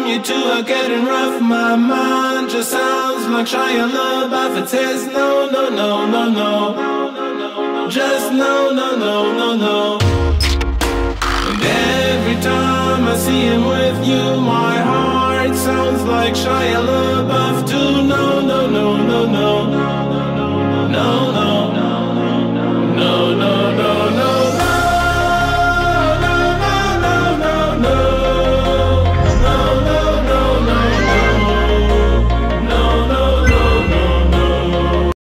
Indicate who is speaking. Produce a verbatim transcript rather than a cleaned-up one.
Speaker 1: you two are getting rough. My mind just sounds like Shia LaBeouf. It says no, no, no, no, no. Just no, no, no, no, no. And every time I see him with you, my heart sounds like Shia LaBeouf too. No, no, no, no, no.